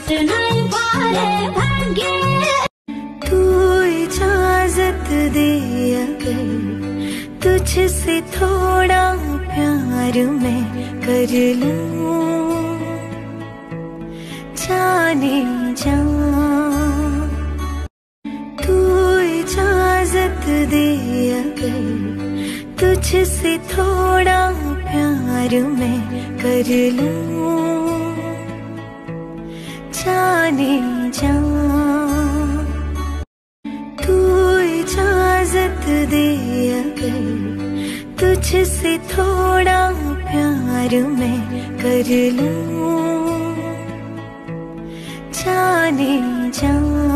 छूट नहीं पाए भाग्य। तू इजाजत दे अगर तुझसे थोड़ा प्यार मैं कर लूं, जाने जा। तू इजाजत दे अगर तुझसे थोड़ा प्यार मैं कर लूं, जाने जा। तू इजाजत दे अगर तुझसे थोड़ा प्यार मैं कर लूं, जाने जा।